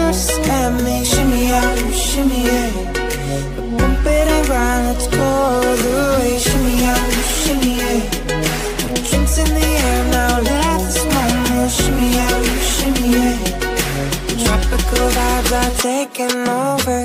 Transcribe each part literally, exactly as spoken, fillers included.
just let me shimmy out, shimmy yeah. Bump it and grind, let's go the way. Shimmy out, shimmy yeah. Drinks in the air now, let this moment. Shimmy out, shimmy yeah. Tropical vibes are taking over.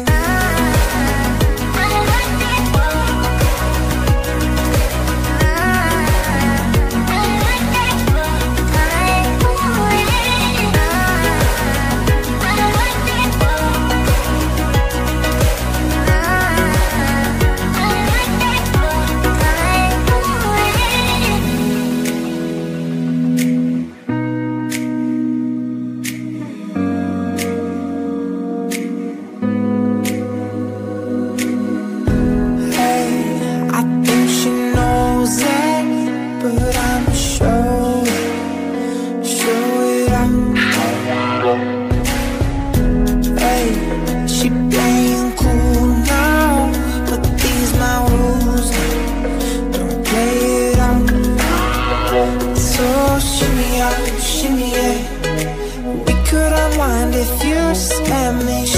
Shimmy yeah. We could unwind if you just let me.